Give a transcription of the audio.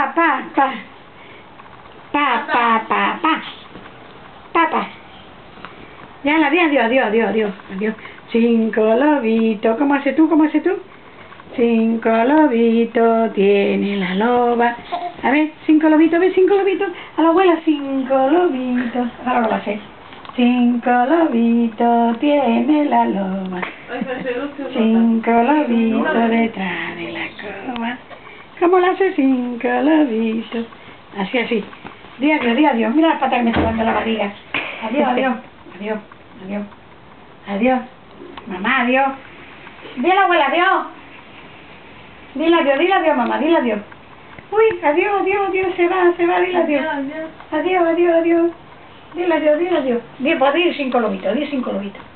pa, pa, pa. Pa, pa, pa, pa. Pa. Ya, adiós. 5 lobitos. ¿Cómo haces tú? 5 lobitos tiene la loba. A ver, 5 lobitos, ¿ves? 5 lobitos. A la abuela, 5 lobitos. Ahora lo va a hacer. 5 lobitos tiene la loba. 5 lobitos detrás de la coma. ¿Cómo lo hace? 5 lobitos. Así. Di adiós. Mira las patas que me están dando la barriga. Adiós. Mamá, adiós. Dile a la abuela, adiós. Dile adiós, mamá, dile adiós. Uy, adiós, se va, dile adiós. Adiós. Dile adiós. Pues di 5 lobitos,